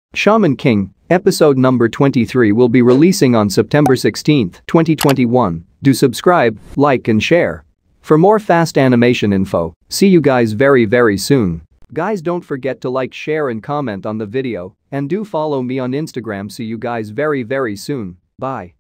Shaman King, episode number 23 will be releasing on September 16, 2021. Do subscribe, like and share. For more fast animation info, see you guys very soon. Guys, don't forget to like, share and comment on the video, and do follow me on Instagram. See you guys very soon. Bye.